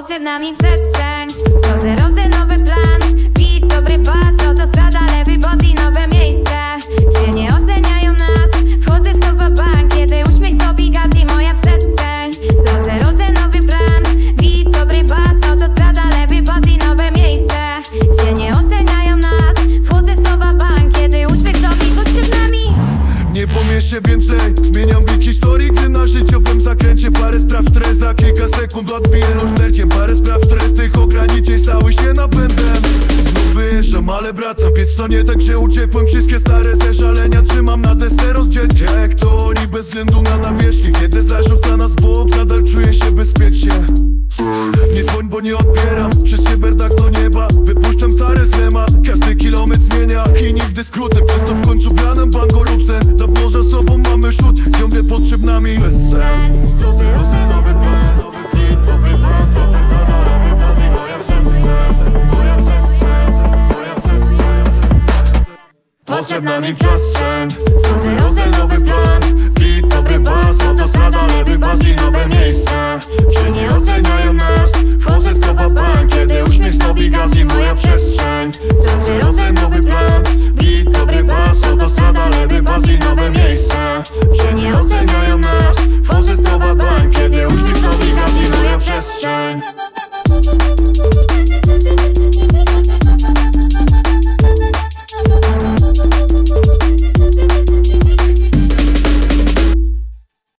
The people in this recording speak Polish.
Potrzebna mi przestrzeń, rodzę nowy plan. Beat, dobry bas, autostrada, lewy boss i nowe miejsce. Gdzie nie oceniają nas, wchodzę w to bank. Kiedy uśmiech stopy gasi moja przestrzeń. Rodzę nowy plan. Beat, dobry bas, autostrada, lewy boss i nowe miejsce. Gdzie nie oceniają nas, wchodzę w to bank. Kiedy uśmiech stopy potrzebna mi. Nie pomieście więcej, zmieniam bieg historii, gdy na życiowym zakręcie parę spraw, które za kilka sekund odbiję sznerciem. Parę spraw, które z tych ograniczeń stały się napędem. Znów wyjeżdżam, ale wracam, więc to nie tak, że uciekłem. Wszystkie stare zeszalenia trzymam na desce rozdzielcie. Jak teorii bez względu na nawierzchnię. Kiedy zarzuca nas Bóg, nadal czuję się bezpiecznie. Nie dzwoń, bo nie odbieram, przez sieberdach do nieba. Wypuszczam stary schemat, każdy kilometr zmienia. I nigdy skrótem, przez to w końcu planem bankorucę. Dawno za sobą mamy szut, ciągle potrzebna mi bezcen. Potrzebna mi przestrzeń, rodzę nowy plan. Beat, dobry bas, autostrada, lewy bas i nowe miejsce. Gdzie nie oceniają nas, wchodzę w to bank. Kiedy uśmiech stopy gasi moja przestrzeń. Rodzę nowy plan. Beat, dobry bas, autostrada, lewy bas i nowe miejsce.